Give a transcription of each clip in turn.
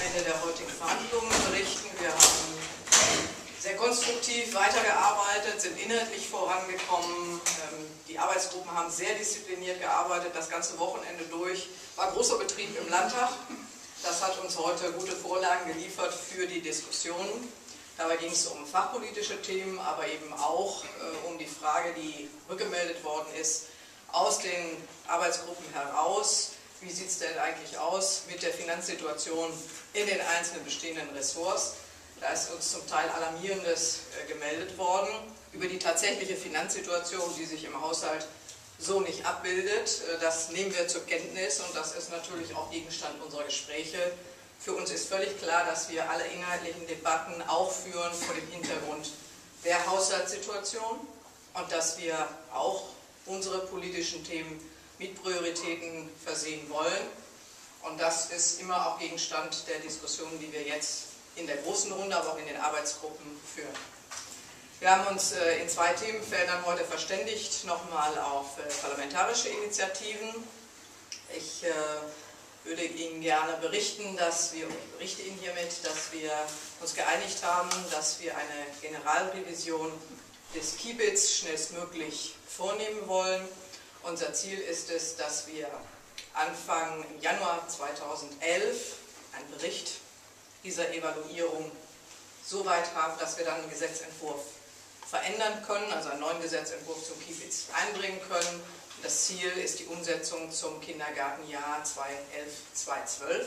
Ende der heutigen Verhandlungen berichten. Wir haben sehr konstruktiv weitergearbeitet, sind inhaltlich vorangekommen. Die Arbeitsgruppen haben sehr diszipliniert gearbeitet, das ganze Wochenende durch. War großer Betrieb im Landtag. Das hat uns heute gute Vorlagen geliefert für die Diskussionen. Dabei ging es um fachpolitische Themen, aber eben auch um die Frage, die rückgemeldet worden ist, aus den Arbeitsgruppen heraus. Wie sieht es denn eigentlich aus mit der Finanzsituation in den einzelnen bestehenden Ressorts? Da ist uns zum Teil Alarmierendes gemeldet worden über die tatsächliche Finanzsituation, die sich im Haushalt so nicht abbildet. Das nehmen wir zur Kenntnis und das ist natürlich auch Gegenstand unserer Gespräche. Für uns ist völlig klar, dass wir alle inhaltlichen Debatten auch führen vor dem Hintergrund der Haushaltssituation und dass wir auch unsere politischen Themen mit Prioritäten versehen wollen. Und das ist immer auch Gegenstand der Diskussionen, die wir jetzt in der großen Runde, aber auch in den Arbeitsgruppen führen. Wir haben uns in zwei Themenfeldern heute verständigt, nochmal auf parlamentarische Initiativen. Ich würde Ihnen gerne berichten, berichte Ihnen hiermit, dass wir uns geeinigt haben, dass wir eine Generalrevision des Kibitz schnellstmöglich vornehmen wollen. Unser Ziel ist es, dass wir Anfang im Januar 2011 einen Bericht dieser Evaluierung so weit haben, dass wir dann einen Gesetzentwurf verändern können, also einen neuen Gesetzentwurf zum Kibitz einbringen können. Das Ziel ist die Umsetzung zum Kindergartenjahr 2011/2012.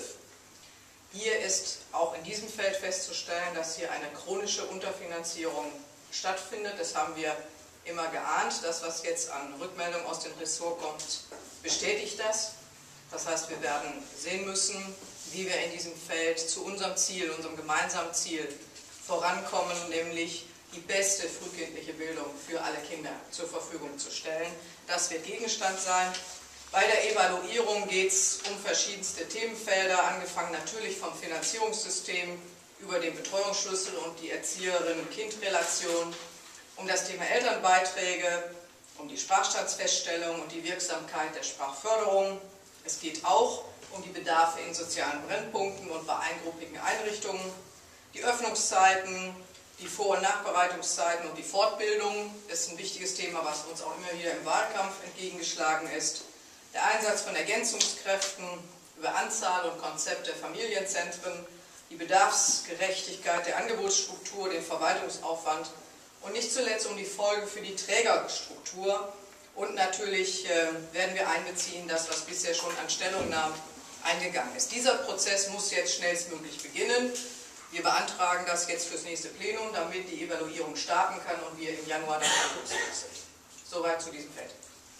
Hier ist auch in diesem Feld festzustellen, dass hier eine chronische Unterfinanzierung stattfindet. Das haben wir immer geahnt. Das, was jetzt an Rückmeldung aus dem Ressort kommt, bestätigt das. Das heißt, wir werden sehen müssen, wie wir in diesem Feld zu unserem Ziel, unserem gemeinsamen Ziel vorankommen, nämlich die beste frühkindliche Bildung für alle Kinder zur Verfügung zu stellen. Das wird Gegenstand sein. Bei der Evaluierung geht es um verschiedenste Themenfelder, angefangen natürlich vom Finanzierungssystem über den Betreuungsschlüssel und die Erzieherinnen-Kind-Relation, um das Thema Elternbeiträge, um die Sprachstandsfeststellung und die Wirksamkeit der Sprachförderung. Es geht auch um die Bedarfe in sozialen Brennpunkten und bei eingruppigen Einrichtungen, die Öffnungszeiten, die Vor- und Nachbereitungszeiten und die Fortbildung ist ein wichtiges Thema, was uns auch immer wieder im Wahlkampf entgegengeschlagen ist. Der Einsatz von Ergänzungskräften über Anzahl und Konzept der Familienzentren, die Bedarfsgerechtigkeit der Angebotsstruktur, den Verwaltungsaufwand und nicht zuletzt um die Folgen für die Trägerstruktur. Und natürlich werden wir einbeziehen, das, was bisher schon an Stellungnahmen eingegangen ist. Dieser Prozess muss jetzt schnellstmöglich beginnen. Wir beantragen das jetzt fürs nächste Plenum, damit die Evaluierung starten kann und wir im Januar dann handlungsfähig sind. Soweit zu diesem Feld.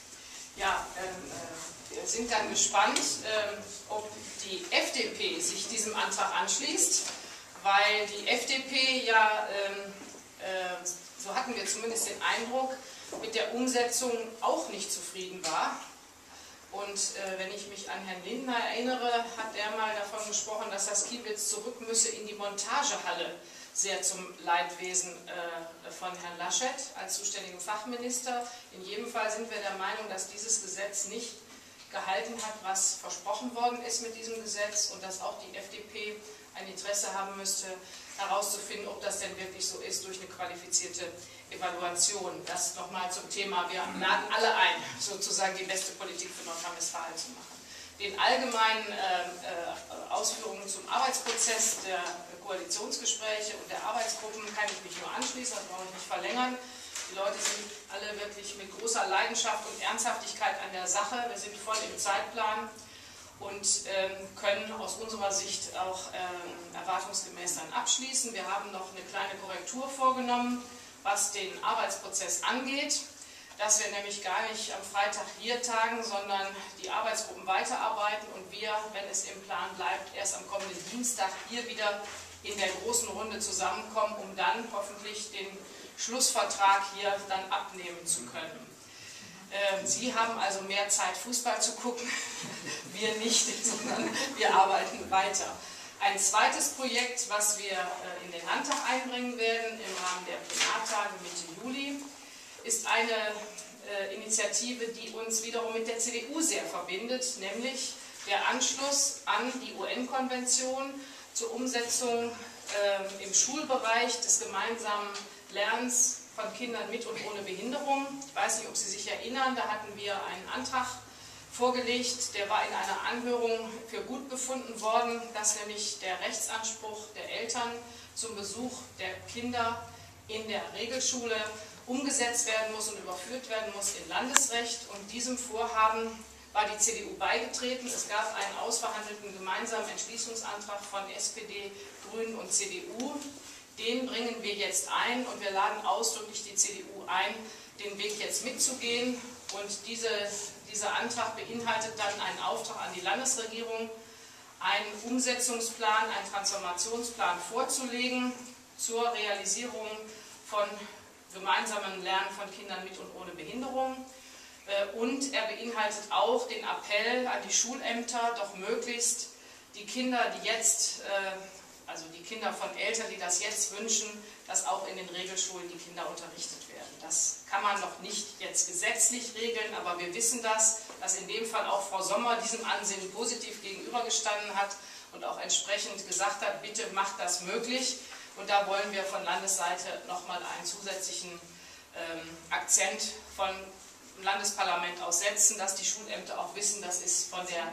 Ja, wir sind dann gespannt, ob die FDP sich diesem Antrag anschließt, weil die FDP ja, so hatten wir zumindest den Eindruck, mit der Umsetzung auch nicht zufrieden war. Und wenn ich mich an Herrn Lindner erinnere, hat er mal davon gesprochen, dass das Kibitz zurück müsse in die Montagehalle, sehr zum Leidwesen von Herrn Laschet als zuständigen Fachminister. In jedem Fall sind wir der Meinung, dass dieses Gesetz nicht gehalten hat, was versprochen worden ist mit diesem Gesetz und dass auch die FDP ein Interesse haben müsste, herauszufinden, ob das denn wirklich so ist durch eine qualifizierte Evaluation. Das nochmal zum Thema, wir laden alle ein, sozusagen die beste Politik für Nordrhein-Westfalen zu machen. Den allgemeinen Ausführungen zum Arbeitsprozess der Koalitionsgespräche und der Arbeitsgruppen kann ich mich nur anschließen, das brauche ich nicht verlängern. Die Leute sind alle wirklich mit großer Leidenschaft und Ernsthaftigkeit an der Sache. Wir sind voll im Zeitplan und können aus unserer Sicht auch erwartungsgemäß dann abschließen. Wir haben noch eine kleine Korrektur vorgenommen, was den Arbeitsprozess angeht, dass wir nämlich gar nicht am Freitag hier tagen, sondern die Arbeitsgruppen weiterarbeiten und wir, wenn es im Plan bleibt, erst am kommenden Dienstag hier wieder in der großen Runde zusammenkommen, um dann hoffentlich den Schlussvertrag hier dann abnehmen zu können. Sie haben also mehr Zeit, Fußball zu gucken, wir nicht, sondern wir arbeiten weiter. Ein zweites Projekt, was wir in den Landtag einbringen werden im Rahmen der Plenartage Mitte Juli, ist eine Initiative, die uns wiederum mit der CDU sehr verbindet, nämlich der Anschluss an die UN-Konvention zur Umsetzung im Schulbereich des gemeinsamen Lernens von Kindern mit und ohne Behinderung. Ich weiß nicht, ob Sie sich erinnern, da hatten wir einen Antrag vorgelegt, der war in einer Anhörung für gut befunden worden, dass nämlich der Rechtsanspruch der Eltern zum Besuch der Kinder in der Regelschule umgesetzt werden muss und überführt werden muss in Landesrecht. Und diesem Vorhaben war die CDU beigetreten. Es gab einen ausverhandelten gemeinsamen Entschließungsantrag von SPD, Grünen und CDU. Den bringen wir jetzt ein und wir laden ausdrücklich die CDU ein, den Weg jetzt mitzugehen. Und dieser Antrag beinhaltet dann einen Auftrag an die Landesregierung, einen Umsetzungsplan, einen Transformationsplan vorzulegen zur Realisierung von gemeinsamen Lernen von Kindern mit und ohne Behinderung. Und er beinhaltet auch den Appell an die Schulämter, doch möglichst die Kinder, die jetzt, also die Kinder von Eltern, die das jetzt wünschen, dass auch in den Regelschulen die Kinder unterrichtet werden. Das kann man noch nicht jetzt gesetzlich regeln, aber wir wissen das, dass in dem Fall auch Frau Sommer diesem Ansinnen positiv gegenübergestanden hat und auch entsprechend gesagt hat, bitte macht das möglich. Und da wollen wir von Landesseite nochmal einen zusätzlichen Akzent vom Landesparlament aus setzen, dass die Schulämter auch wissen, das ist von der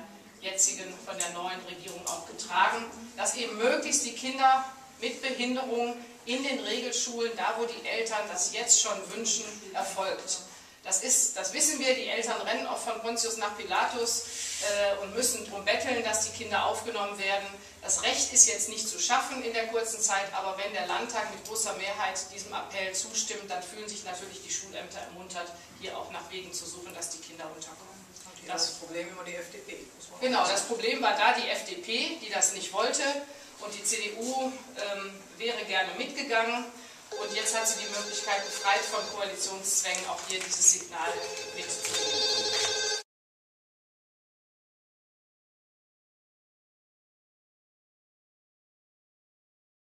neuen Regierung auch getragen, dass eben möglichst die Kinder mit Behinderung in den Regelschulen, da wo die Eltern das jetzt schon wünschen, erfolgt. Das wissen wir, die Eltern rennen auch von Pontius nach Pilatus und müssen darum betteln, dass die Kinder aufgenommen werden. Das Recht ist jetzt nicht zu schaffen in der kurzen Zeit, aber wenn der Landtag mit großer Mehrheit diesem Appell zustimmt, dann fühlen sich natürlich die Schulämter ermuntert, hier auch nach Wegen zu suchen, dass die Kinder unterkommen. Das Problem immer die FDP. Genau, das Problem war da die FDP, die das nicht wollte, und die CDU wäre gerne mitgegangen. Und jetzt hat sie die Möglichkeit, befreit von Koalitionszwängen, auch hier dieses Signal mitzugeben.